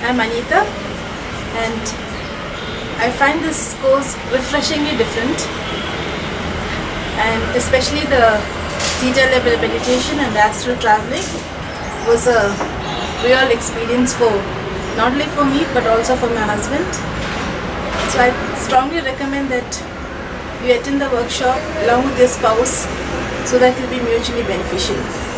I'm Anita, and I find this course refreshingly different, and especially the teacher level meditation and astral traveling was a real experience for not only for me but also for my husband. So I strongly recommend that you attend the workshop along with your spouse so that it will be mutually beneficial.